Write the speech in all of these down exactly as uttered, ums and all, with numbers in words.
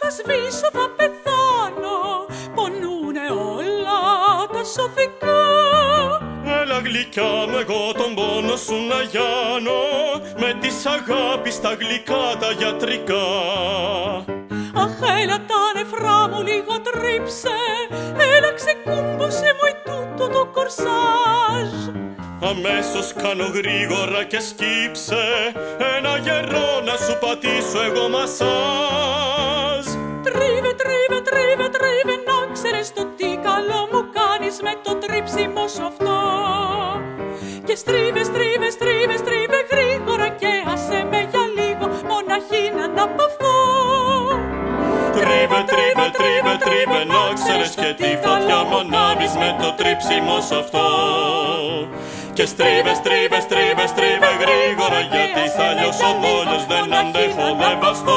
θα σβήσω, θα πεθάνω, πονούνε όλα τα σωθικά. Έλα γλυκιά μου εγώ τον πόνο σου να γιάνω, με της αγάπης τα γλυκά τα γιατρικά. Αχ, έλα τα νεφρά μου λίγο τρίψε, έλα ξεκούμποσε μου τούτο το κορσάζ. Αμέσως κάνω γρήγορα και σκύψε, ένα γερό να σου πατήσω εγώ μασάζ. Τρίβε, τρίβε, τρίβε, τρίβε, να ξέρεις το τι καλό μου κάνεις με το τρίψιμο σου αυτό. Και στρίβε, στρίβε, στρίβε, στρίβε γρήγορα και άσε με για λίγο μοναχή να αναπαυθώ. Τρίβε, τρίβε, τρίβε, τρίβε, να ξέρεις και τι φωτιά μου ανάβεις με το τρίψιμο σου αυτό. Και στρίβε, στρίβε, στρίβε, στρίβε γρήγορα, γιατί θα λιώσω μόνος, δεν αντέχω, δεν βαστώ.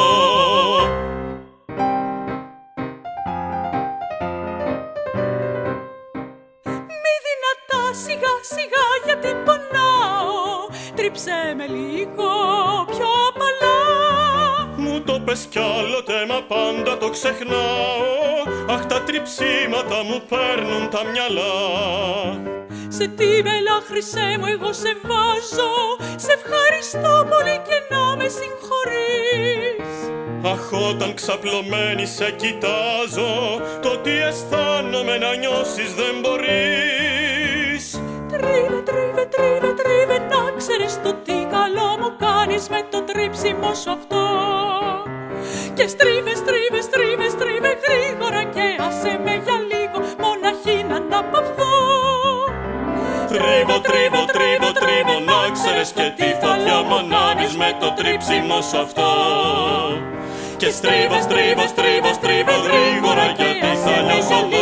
Μη δυνατά, σιγά, σιγά, γιατί πονάω, τρίψε με λίγο πιο απαλά. Μου το πες κι άλλοτε, μα πάντα το ξεχνάω, αχ τα τριψίματα μου παίρνουν τα μυαλά. Σε τι μελά χρυσέ μου εγώ σε βάζω, σε ευχαριστώ πολύ και να με συγχωρείς. Αχ όταν ξαπλωμένη σε κοιτάζω, το τι αισθάνομαι να νιώσεις δεν μπορείς. Τρίβε, τρίβε, τρίβε, τρίβε, να ξέρεις το τι καλό μου κάνεις με το τρίψιμο σου αυτό. Και στρίβε, στρίβε, στρίβε, στρίβε γρήγορα και άσε με για λίγο μοναχή να αναπαυθώ. Τρίβω, τρίβω, τρίβω, τρίβω, να ξέρεις και τι φωτιά μου ανάβεις με το τρίψιμο σου αυτό. Και στρίβω, στρίβω, στρίβω, στρίβω γρήγορα, γιατί θα λιώσω